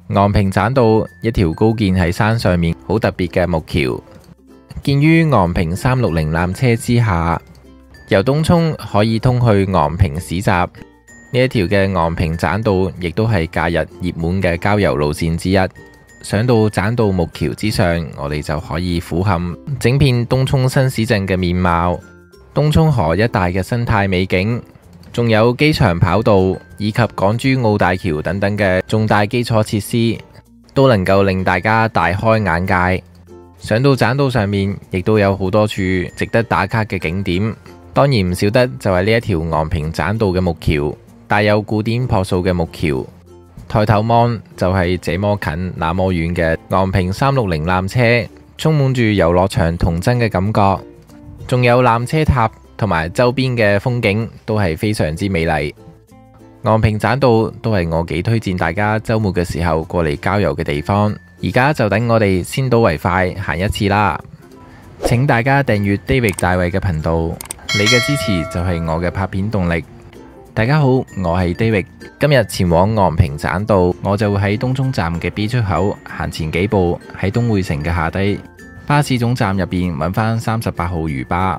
昂坪棧道一條高建喺山上面好特別嘅木橋，建於昂坪360纜車之下，由東涌可以通去昂坪市集。呢一條嘅昂坪棧道亦都係假日熱門嘅郊遊路線之一。上到棧道木橋之上，我哋就可以俯瞰整片東涌新市鎮嘅面貌，東涌河一帶嘅生態美景，仲有機場跑道以及港珠澳大橋等等嘅重大基礎設施，都能夠令大家大開眼界。上到棧道上面，亦都有好多處值得打卡嘅景點，當然唔少得就係呢一條昂坪棧道嘅木橋，帶有古典樸素嘅木橋，抬頭望就係這麼近那麼遠嘅昂坪360纜車，充滿住遊樂場童真嘅感覺，仲有纜車塔同埋周邊嘅風景都係非常之美麗。昂坪棧道都係我幾推薦大家週末嘅時候過嚟郊遊嘅地方。而家就等我哋先睹為快行一次啦！請大家訂閱 David 大衛嘅頻道，你嘅支持就係我嘅拍片動力。大家好，我係 David， 今日前往昂坪棧道，我就會喺東涌站嘅 B 出口行前幾步，喺東薈城嘅下低巴士總站入邊揾返38號嶼巴，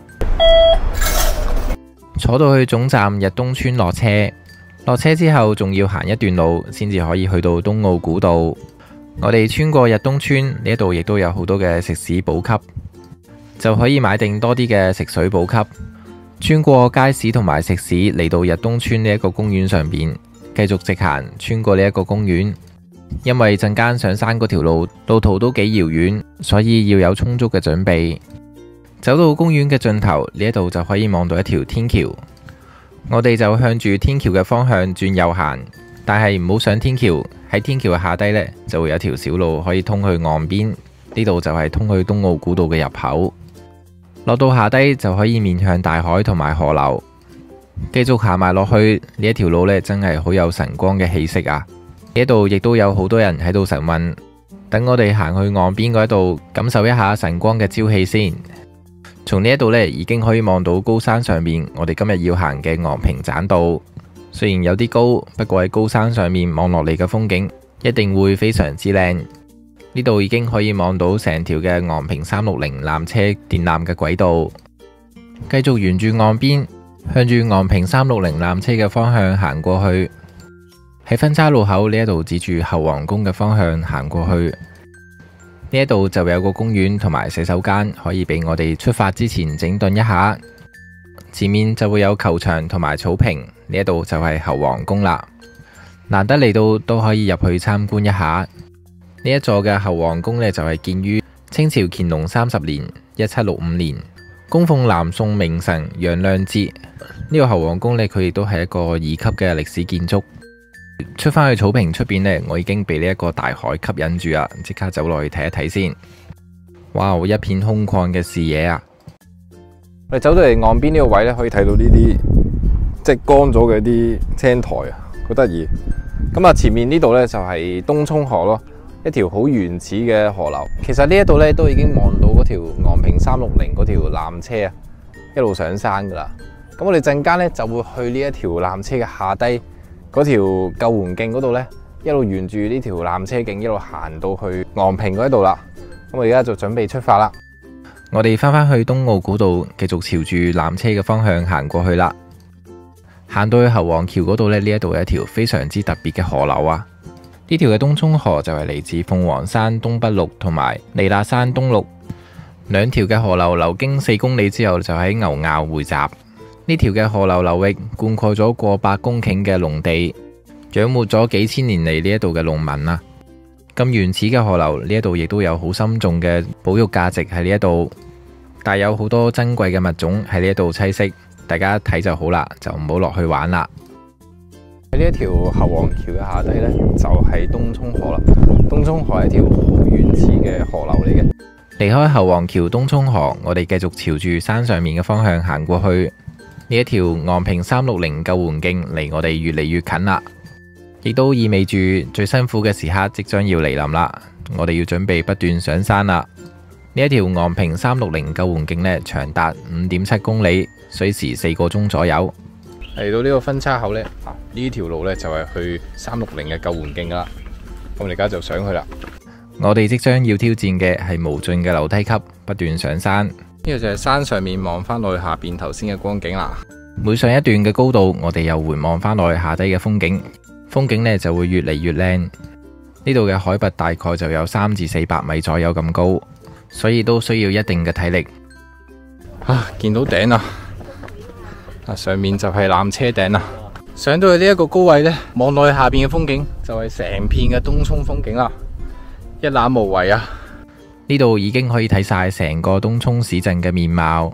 坐到去總站日東村落車。落車之後仲要行一段路先至可以去到東澳古道。我哋穿過日東村呢一度，亦都有好多嘅食肆補給，就可以買定多啲嘅食水補給。穿過街市同埋食肆嚟到日東村呢一個公園上邊，繼續直行穿過呢一個公園。因為陣間上山嗰條路途都幾遙遠，所以要有充足嘅準備。走到公園嘅盡頭呢一度就可以望到一條天橋，我哋就向住天橋嘅方向轉右行，但係唔好上天橋。喺天橋下低呢，就會有條小路可以通去岸邊，呢度就係通去東澳古道嘅入口。落到下低就可以面向大海同埋河流，繼續行埋落去。呢一條路呢，真係好有晨光嘅氣息啊！呢度亦都有好多人喺度晨運，等我哋行去岸邊嗰度感受一下晨光嘅朝氣先。從呢一度呢，已經可以望到高山上面我哋今日要行嘅昂坪棧道。雖然有啲高，不過喺高山上面望落嚟嘅風景一定會非常之靚。呢度已經可以望到成條嘅昂坪360纜車電纜嘅軌道，繼續沿住岸邊向住昂坪360纜車嘅方向行過去。喺分岔路口呢一度指住後皇宮嘅方向行過去，呢一度就有個公園同埋洗手間，可以俾我哋出發之前整頓一下。前面就會有球場同埋草坪，呢一度就係後皇宮啦。難得嚟到都可以入去參觀一下。呢一座嘅後皇宮呢，就係建於清朝乾隆30年1765年，供奉南宋名臣楊亮節。呢個後皇宮呢，佢亦都係一個2級嘅歷史建築。出返去草坪出邊呢，我已經被呢一個大海吸引住啦，即刻走落去睇一睇先。哇，一片空曠嘅視野啊！ 我哋走到嚟岸邊呢個位咧，可以睇到呢啲即係乾咗嘅啲青苔啊，好得意。咁啊，前面呢度咧就係東涌河咯，一條好原始嘅河流。其實呢一度咧都已經望到嗰條昂坪360嗰條纜車啊，一路上山噶啦。咁我哋陣間咧就會去呢一條纜車嘅下低嗰條救援徑嗰度咧，一路沿住呢條纜車徑一路行到去昂坪嗰度啦。咁我而家就準備出發啦。 我哋翻返去東澳古道，繼續朝住纜車嘅方向行過去啦。行到去後皇橋嗰度呢，呢一度有一條非常之特別嘅河流啊！呢條嘅東涌河就係嚟自鳳凰山東北麓同埋彌勒山東麓兩條嘅河流，流經4公里之後就喺牛坳匯集。呢條嘅河流流域灌溉咗過百公頃嘅農地，養活咗幾千年嚟呢一度嘅農民啊！咁原始嘅河流，呢一度亦都有好深重嘅保育價值喺呢一度，但有好多珍貴嘅物種喺呢一度棲息，大家睇就好啦，就唔好落去玩啦。 喺呢一條後皇橋嘅下低呢，就係東涌河啦。東涌河係一條好原始嘅河流嚟嘅。 離開後皇橋東涌河，我哋繼續朝住山上面嘅方向行過去。呢一條昂坪360救援徑離我哋越嚟越近啦。亦都意味住最辛苦嘅時刻即將要嚟臨啦，我哋要準備不斷上山啦。呢一條昂坪360救援徑呢，長達5.7公里，需時4個鐘左右。 嚟到呢個分岔口呢，呢條路呢就係去360嘅救援徑噶啦。 我哋而家就上去啦。 我哋即將要挑戰嘅係無盡嘅樓梯級，不斷上山。 呢個就係山上面望翻落去下邊頭先嘅光景啦。 每上一段嘅高度，我哋又回望翻落去下低嘅風景，風景呢就會越嚟越靚。呢度嘅海拔大概就有300至400米左右咁高，所以都需要一定嘅體力。 見到頂啦！上面就係纜車頂啦。上到去呢一個高位呢，望落去下邊嘅風景就係成片嘅東涌風景啦，一覽無遺啊！ 呢度已經可以睇晒成個東涌市鎮嘅面貌。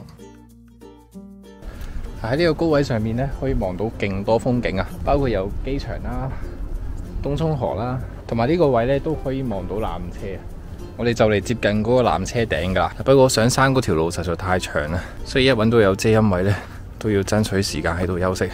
喺呢個高位上面呢，可以望到勁多風景啊，包括有機場啦、東涌河啦，同埋呢個位呢都可以望到纜車。我哋就嚟接近嗰個纜車頂噶啦，不過上山嗰條路實在太長啦，所以一揾到有遮陰位呢，都要爭取時間喺度休息。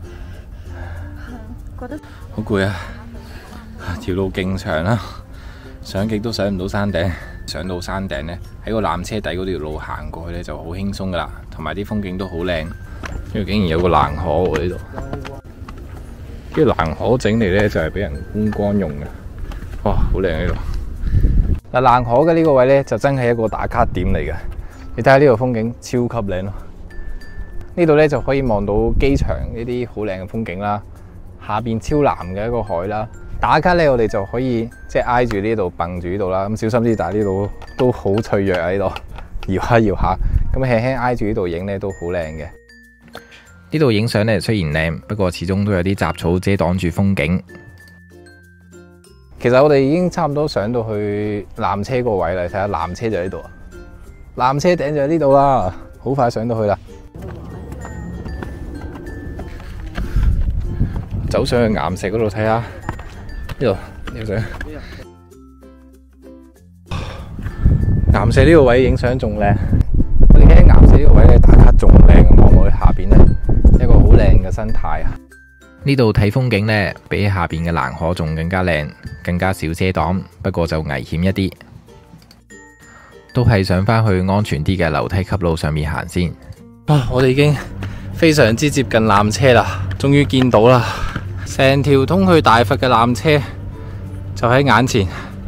覺得好攰啊！條路勁長啦，上極都上唔到山頂。上到山頂呢，喺個纜車底嗰條路行過去呢就好輕鬆噶啦，同埋啲風景都好靚。因為竟然有個欄河喎呢度，呢個欄河整嚟呢就係俾人觀光用嘅。哇，好靚呢度！嗱，欄河嘅呢個位呢，就真係一個打卡點嚟嘅。你睇下呢個風景超級靚咯！呢度呢，就可以望到機場呢啲好靚嘅風景啦，下邊超藍嘅一個海啦。打卡呢，我哋就可以即係挨住呢度蹦住呢度啦。咁小心啲，但係呢度都好脆弱啊！呢度搖下搖下，咁輕輕挨住呢度影呢都好靚嘅。 呢度影相呢雖然靚，不過始終都有啲雜草遮擋住風景。 其實我哋已經差唔多上到去纜車個位啦，睇下纜車就喺度啊，纜車頂就喺呢度啦，好快上到去啦。走上去岩石嗰度睇下，呢度上岩石呢個位影相仲靚。我哋喺岩石呢個位咧打卡仲靚，望落去下邊呢，一個好靚嘅生態啊！ 呢度睇風景呢，比起下邊嘅欄河仲更加靚，更加少遮擋，不過就危險一啲，都係上返去安全啲嘅樓梯級路上面行先。 我哋已經非常之接近纜車啦，終於見到啦，成條通去大佛嘅纜車就喺眼前。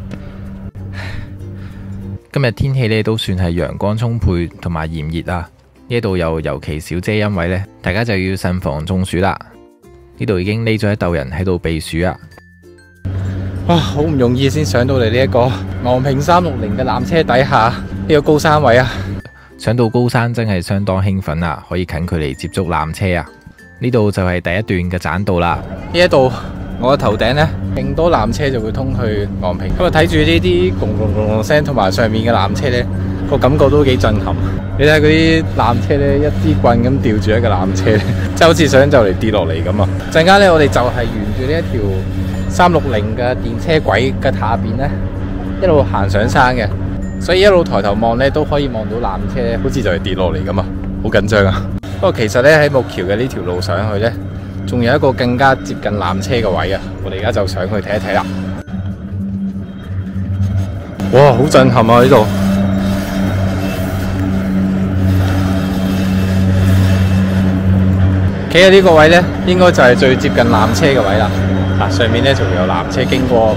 今日天氣呢都算係陽光充沛同埋炎熱啊！呢度又尤其少遮陰位呢，大家就要慎防中暑啦。呢度已經匿咗一竇人喺度避暑啊！ 哇，好唔容易先上到嚟呢一個昂坪360嘅纜車底下呢個高山位啊！ 上到高山真係相當興奮啊！可以近距離接觸纜車啊！呢度就係第一段嘅棧道啦。 呢一度我嘅頭頂呢，勁多纜車就會通去昂坪。咁啊，睇住呢啲轟隆隆聲同埋上面嘅纜車呢，個感覺都幾震撼。你睇下嗰啲纜車呢，一支棍咁吊住一個纜車，即係好似想就嚟跌落嚟咁啊！陣間呢，我哋就係沿住呢一條360嘅電車軌嘅下邊呢，一路行上山嘅，所以一路抬頭望呢，都可以望到纜車好似就嚟跌落嚟咁啊！好緊張啊！不過其實呢，喺木橋嘅呢條路上去呢，仲有一個更加接近纜車嘅位啊！我哋而家就上去睇一睇啦。哇，好震撼啊！呢度企喺呢個位呢，應該就係最接近纜車嘅位啦。上面呢仲有纜車經過。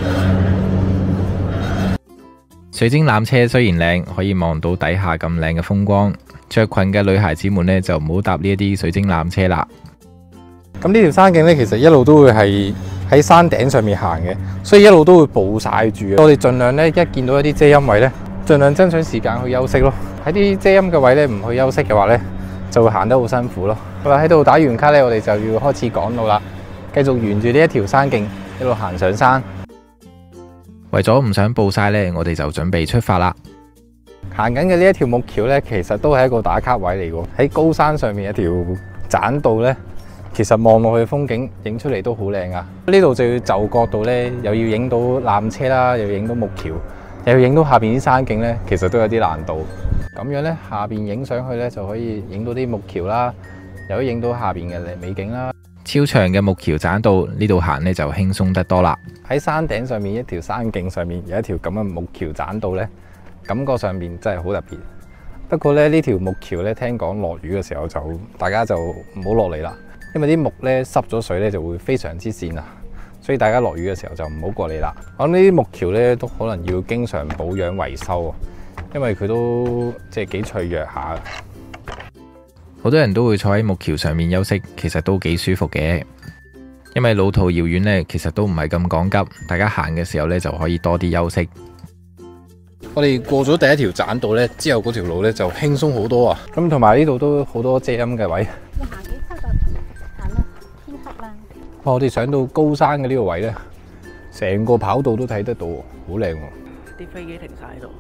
水晶纜車雖然靚，可以望到底下咁靚嘅風光，着裙嘅女孩子們呢，就唔好搭呢一啲水晶纜車啦。 咁呢條山徑呢，其實一路都會係喺山頂上面行嘅，所以一路都會暴曬住。我哋盡量呢，一見到一啲遮陰位呢，盡量爭取時間去休息咯。喺啲遮陰嘅位呢，唔去休息嘅話呢，就會行得好辛苦咯。好啦，喺度打完卡呢，我哋就要開始趕路啦，繼續沿住呢一條山徑一路行上山。 為咗唔想暴曬呢，我哋就準備出發啦。 行緊嘅呢一條木橋呢，其實都係一個打卡位嚟嘅。喺高山上面一條棧道呢，其實望落去風景影出嚟都好靚啊！呢度就要就角度呢，又要影到纜車啦，又要影到木橋，又要影到下邊啲山景呢，其實都有啲難度。咁樣呢，下邊影上去呢，就可以影到啲木橋啦，又可以影到下邊嘅美景啦。 超長嘅木橋棧道，呢度行呢就輕鬆得多啦。 喺山頂上面一條山徑上面有一條咁嘅木橋棧道呢，感覺上面真係好特別。不過呢，呢條木橋呢，聽講落雨嘅時候大家就唔好落嚟啦，因為啲木呢濕咗水呢就會非常之跣啊， 所以大家落雨嘅時候就唔好過嚟啦。我諗呢啲木橋呢，都可能要經常保養維修，因為佢都即係幾脆弱下。 好多人都會坐喺木橋上面休息，其實都幾舒服嘅。因為路途遙遠呢，其實都唔係咁趕急，大家行嘅時候呢，就可以多啲休息。我哋過咗第一條棧道呢，之後嗰條路呢就輕鬆好多啊！咁同埋呢度都好多遮陰嘅位。 你行幾級就行啦，天黑啦。 我哋上到高山嘅呢個位呢，成個跑道都睇得到，好靚喎！ 啲飛機停晒喺度。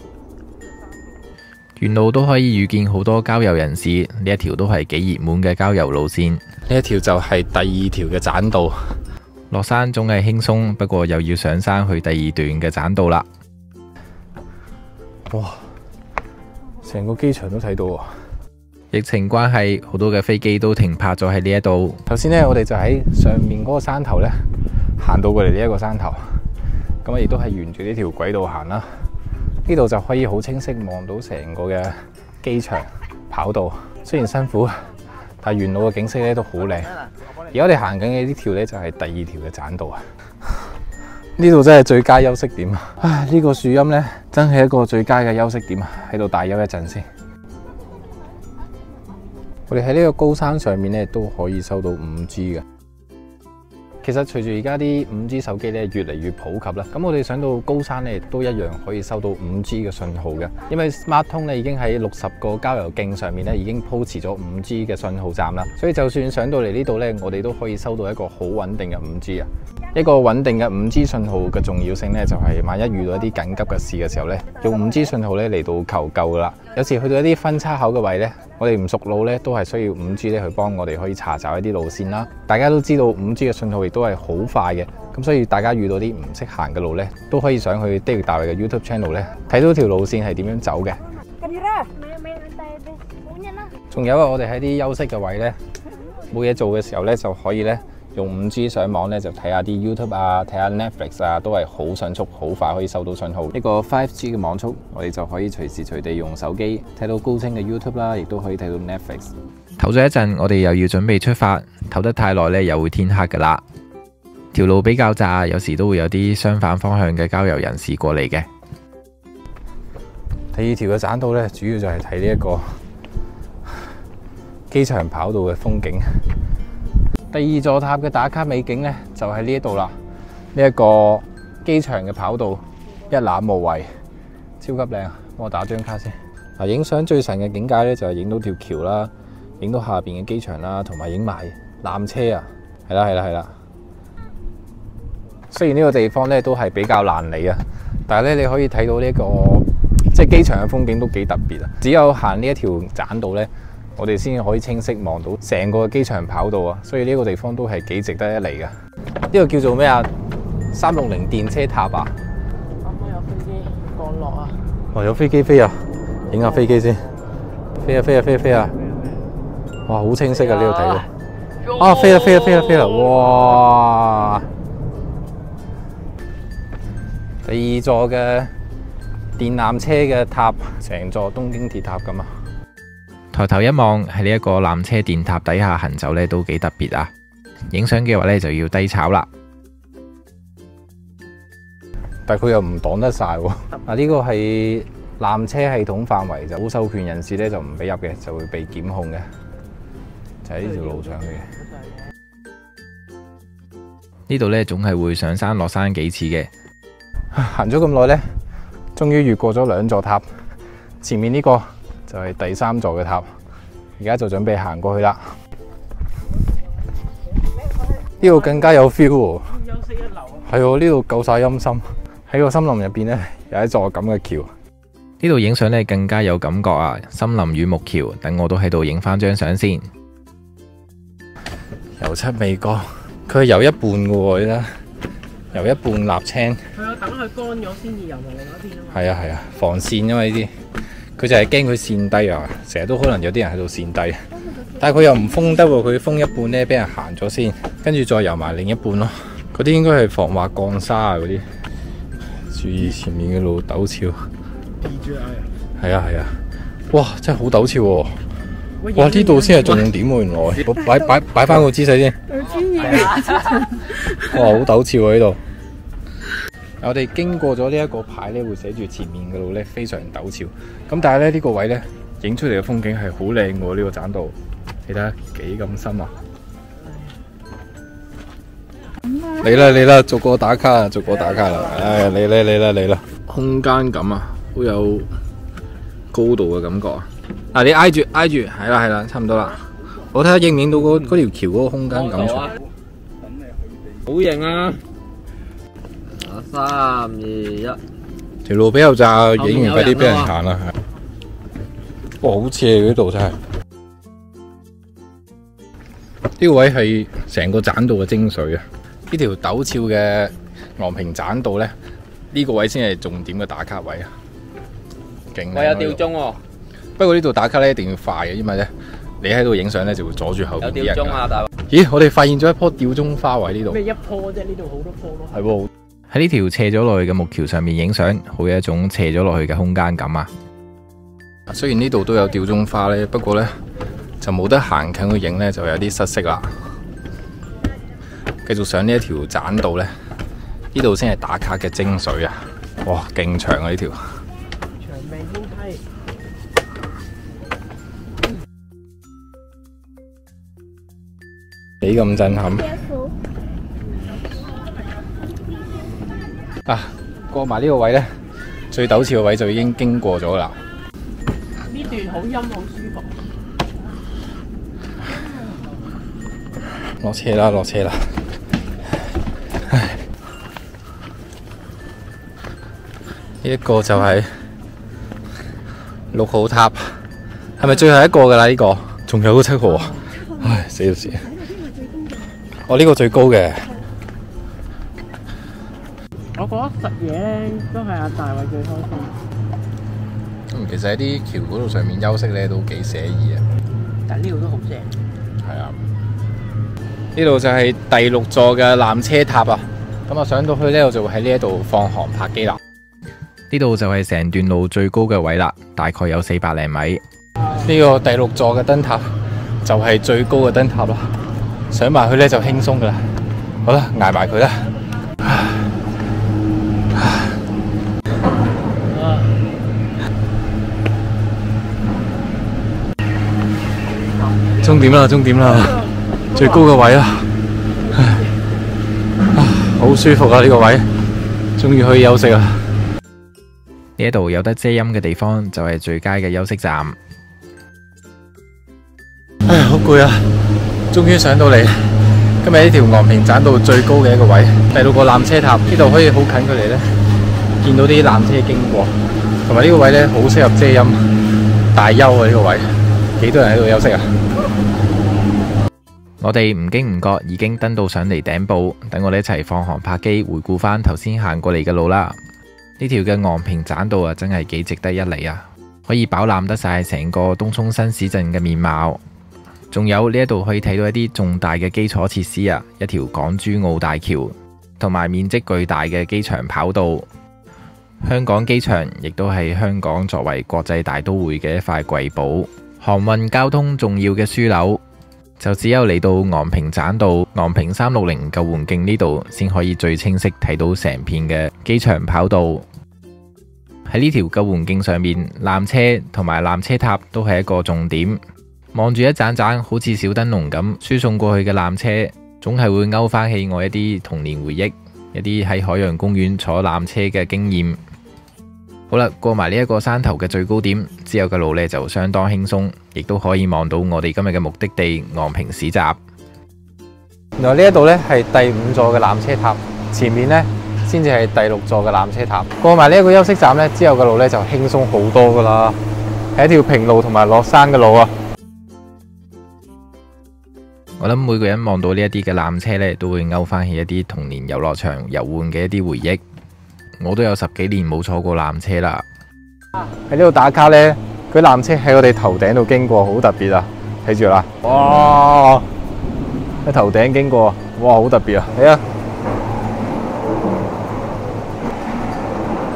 沿路都可以遇見好多郊遊人士，呢一條都係幾熱門嘅郊遊路線。 呢一條就係第二條嘅棧道。 落山總係輕鬆，不過又要上山去第二段嘅棧道啦。 哇！成個機場都睇到喎。 疫情關係，好多嘅飛機都停泊咗喺呢一度。 頭先呢，我哋就喺上面嗰個山頭呢，行到過嚟呢一個山頭，咁亦都係沿住呢條軌道行啦。呢度就可以好清晰望到成個嘅機場跑道。雖然辛苦，但係沿路嘅景色咧都好靚。而家我哋行緊嘅呢條呢，就係第二條嘅棧道啊！呢度真係最佳休息點啊！唉，呢個樹蔭呢，真係一個最佳嘅休息點啊！喺度大休一陣先。我哋喺呢個高山上面呢，都可以收到 5G 嘅。其實隨住而家啲 5G 手機咧越嚟越普及啦，咁我哋上到高山咧都一樣可以收到 5G 嘅信號嘅，因為 SmarTone 咧已經喺60個郊遊徑上面咧已經鋪設咗 5G 嘅信號站啦，所以就算上到嚟呢度咧，我哋都可以收到一個好穩定嘅 5G 啊！一個穩定嘅 5G 信號嘅重要性咧，就係萬一遇到一啲緊急嘅事嘅時候咧，用 5G 信號咧嚟到求救噶啦。有時去到一啲分叉口嘅位咧，我哋唔熟路咧，都係需要 5G 咧去幫我哋可以查找一啲路線啦。大家都知道 5G 嘅信號亦都係好快嘅，咁所以大家遇到啲唔識行嘅路咧，都可以上去 David 大衛嘅 YouTube channel 咧，睇到條路線係點樣走嘅。仲有啊，我哋喺啲休息嘅位咧，冇嘢做嘅時候咧，就可以咧用 5G 上網咧，就睇下啲 YouTube 啊，睇下 Netflix 啊，都係好迅速、好快可以收到信號。一個 5G 嘅網速，我哋就可以隨時隨地用手機睇到高清嘅 YouTube 啦，亦都可以睇到 Netflix。唞咗一陣，我哋又要準備出發。唞得太耐咧，又會天黑噶啦。條路比較窄，有時都會有啲相反方向嘅郊遊人士過嚟嘅。第二條嘅棧道咧，主要就係睇呢一個機場跑道嘅風景。第二座塔嘅打卡美景呢，就喺呢一度啦。呢一個機場嘅跑道一覽無遺，超級靚。幫我打張卡先。嗱，影相最神嘅境界呢，就係影到條橋啦，影到下邊嘅機場啦，同埋影埋纜車啊。係啦係啦係啦。雖然呢個地方呢都係比較難嚟啊，但係咧你可以睇到呢個即係機場嘅風景都幾特別啊。只有行呢一條棧道呢，我哋先可以清晰望到成個機場跑道啊，所以呢個地方都係幾值得一嚟嘅。呢個叫做咩啊？360電車塔啊！ 啱啱有飛機降落啊！ 哦，有飛機飛啊！影下飛機先，飛啊飛啊飛啊飛啊！哇，好清晰啊！呢度睇到啊，飛啊飛啊飛啊飛啊！哇！第二座嘅電纜車嘅塔，成座東京鐵塔咁啊！抬頭一望，喺呢一個纜車電塔底下行走咧，都幾特別啊！影相嘅話咧，就要低炒啦。但係佢又唔擋得晒喎。啊，呢個係纜車系統範圍，就冇授權人士咧就唔俾入嘅，就會被檢控嘅。就喺呢條路上去嘅。呢度咧總係會上山落山幾次嘅。行咗咁耐咧，終於越過咗2座塔，前面呢個就係第3座嘅塔，而家就準備行過去啦。呢度更加有 feel 喎， 休息一流啊！ 係喎，呢度夠晒陰森。喺個森林入邊咧，有一座咁嘅橋。呢度影相咧更加有感覺啊！森林與木橋，等我都喺度影翻張相先。油漆未乾，佢係油一半嘅喎，你睇，油一半瀝青。 係啊，等佢乾咗先至油埋另一邊啊嘛。 係啊係啊，防跣啊嘛呢啲，佢就係驚佢跣低啊，成日都可能有啲人喺度跣低，但係佢又唔封得喎，佢封一半咧，俾人行咗先，跟住再油埋另一半咯。嗰啲應該係防滑降沙啊嗰啲，注意前面嘅路陡峭。DJI 啊？係啊係啊，哇真係好陡峭喎！ 哇！呢度先係重點喎，原來我擺翻個姿勢先。哇！好陡峭啊！呢度。我哋經過咗呢一個牌咧，會寫住前面嘅路咧非常陡峭。咁但係咧呢個位咧影出嚟嘅風景係好靚喎，呢個棧道，你睇下幾咁深啊！嚟啦，逐個打卡啦！唉，嚟啦！空間感啊，好有高度嘅感覺啊！嗱，你挨住，係啦，差唔多啦。我睇下影唔影到嗰條橋嗰個空間感出嚟。 好型啊！3、2、1， 條路比較窄，影完快啲俾人行啦。哇，好斜呢度真係。呢個位係成個棧道嘅精髓啊！呢條陡峭嘅昂坪棧道咧，呢個位先係重點嘅打卡位啊！勁啊！ 我有吊鐘喎。 不過呢度打卡咧一定要快嘅，因為咧你喺度影相咧就會阻住後邊啲人。 有吊鐘啊，大佬！ 咦，我哋發現咗一棵吊鐘花喎喺呢度。 咩一棵啫？呢度好多棵咯。 係喎。 喺呢條斜咗落去嘅木橋上面影相，好有一種斜咗落去嘅空間感啊！ 雖然呢度都有吊鐘花咧，不過咧就冇得行近去影咧，就有啲失色啦。繼續上呢一條棧道咧，呢度先係打卡嘅精髓啊！哇，勁長啊呢條！ 長命天梯。 幾咁震撼啊！過埋呢個位咧，最陡峭嘅位就已經經過咗啦。 呢段好陰好舒服。 落車啦！唉，呢一個就係6號塔，係咪最後一個㗎啦？呢個仲有個7號啊！唉，死！哦，呢個最高嘅。 我覺得食嘢咧都係阿大衛最開心。 其實喺啲橋嗰度上面休息咧都幾寫意啊！ 但係呢度都好正。 係啊，呢度就係第6座嘅纜車塔啊！咁啊上到去咧，我就會喺呢一度放航拍機啦。 呢度就係成段路最高嘅位啦，大概有400零米。 呢個第6座嘅燈塔就係最高嘅燈塔啦，上埋去咧就輕鬆噶啦。好啦，捱埋佢啦。終點啦，最高嘅位啦，好舒服啊！呢個位，終於可以休息啦。 呢一度有得遮陰嘅地方就係最佳嘅休息站。 唉，好攰啊！終於上到嚟，今日呢條昂坪棧道最高嘅一個位，第6個纜車塔，呢度可以好近距離咧見到啲纜車經過，同埋呢個位咧好適合遮陰大休啊！呢個位幾多人喺度休息啊？ 我哋唔經唔覺已經登到上嚟頂部，等我哋一齊放航拍機回顧翻頭先行過嚟嘅路啦。呢條嘅昂坪棧道啊，真係幾值得一嚟啊！可以飽覽得晒成個東涌新市鎮嘅面貌，仲有呢一度可以睇到一啲重大嘅基礎設施啊，一條港珠澳大橋，同埋面積巨大嘅機場跑道。香港機場亦都係香港作為國際大都會嘅一塊瑰寶，航運交通重要嘅樞紐。就只有嚟到昂坪棧道、昂坪360救援徑呢度，先可以最清晰睇到成片嘅機場跑道。喺呢條救援徑上面，纜車同埋纜車塔都係一個重點。望住一盞盞好似小燈籠咁輸送過去嘅纜車，總係會勾翻起我一啲童年回憶，一啲喺海洋公園坐纜車嘅經驗。好啦，過埋呢一個山頭嘅最高點之後嘅路呢，就相當輕鬆，亦都可以望到我哋今日嘅目的地昂坪市集。 原來呢一度呢係第5座嘅纜車塔，前面呢先至係第6座嘅纜車塔。過埋呢一個休息站呢，之後嘅路呢就輕鬆好多噶啦，係一條平路同埋落山嘅路啊！ 我諗每個人望到呢一啲嘅纜車呢，都會勾翻起一啲童年遊樂場遊玩嘅一啲回憶。我都有10幾年冇坐過纜車啦。 喺呢度打卡呢，佢纜車喺我哋頭頂度經過，好特別啊！睇住啦，哇！喺頭頂經過，哇，好特別啊！睇啊！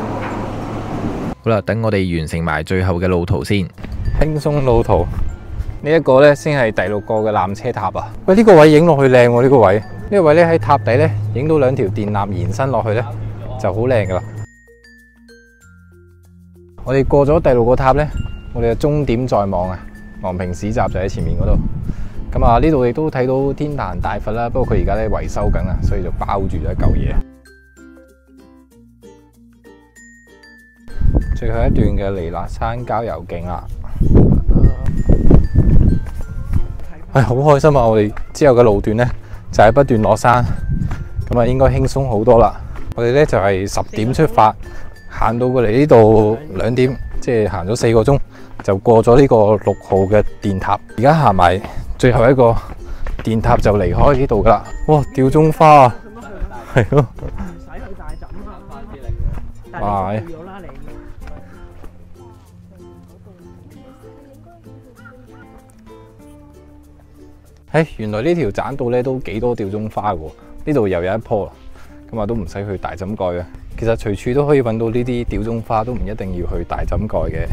好啦，等我哋完成埋最後嘅路途先。 輕鬆路途， 呢一個咧先係第6個嘅纜車塔啊！喂，呢個位影落去靚喎，呢個位，呢個位咧喺塔底咧影到2條電纜延伸落去咧就好靚噶啦。我哋過咗第6個塔咧，我哋嘅終點在望啊！昂坪市集就喺前面嗰度。咁啊，呢度亦都睇到天壇大佛啦，不過佢而家咧維修緊啊，所以就包住咗一嚿嘢。最後一段嘅彌勒山郊遊徑啦，好開心啊！我哋之後嘅路段咧就係不斷落山，咁啊應該輕鬆好多啦。我哋咧就係10點出發，行到過嚟呢度2點，即係行咗4個鐘，就過咗呢個6號嘅電塔。而家行埋最後一個電塔就離開呢度噶啦。哇！吊鐘花啊，係咯， 唔使去大枕啊，但係你咗啦你。 原來呢條棧道咧都幾多吊鐘花嘅喎，呢度又有一棵，咁啊都唔使去大枕蓋嘅。其實隨處都可以揾到呢啲吊鐘花，都唔一定要去大枕蓋嘅。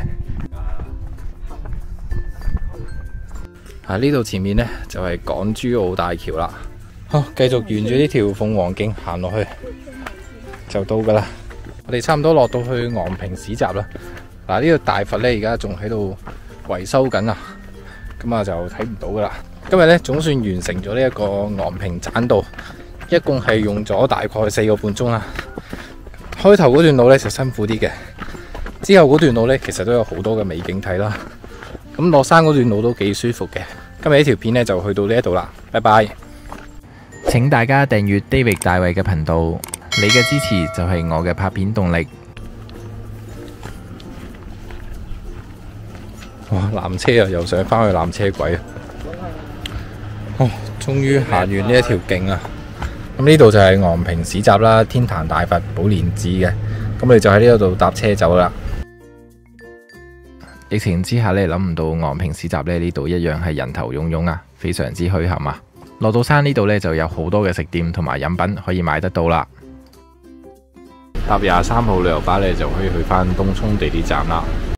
呢度前面呢，就係港珠澳大橋啦。好，繼續沿住呢條鳳凰徑行落去，就到噶啦。我哋差唔多落到去昂坪市集啦。嗱，呢個大佛呢，而家仲喺度維修緊啊，咁啊就睇唔到噶啦。今日咧總算完成咗呢一個昂坪棧道，一共係用咗大概4個半鐘啦。開頭嗰段路咧就辛苦啲嘅，之後嗰段路咧其實都有好多嘅美景睇啦。咁落山嗰段路都幾舒服嘅。今日呢條片咧就去到呢一度啦，拜拜。 請大家訂閱 David 大衛嘅頻道，你嘅支持就係我嘅拍片動力。 哇！纜車啊，又上返去纜車軌啊！終於行完呢一條徑啊！咁呢度就係昂坪市集啦，天壇大佛寶蓮寺嘅。咁你就喺呢度搭車走啦。 疫情之下咧，諗唔到昂坪市集咧呢度一樣係人頭湧湧啊，非常之墟冚啊！落到山呢度咧就有好多嘅食店同埋飲品可以買得到啦。 搭23號旅遊巴咧就可以去返東涌地鐵站啦。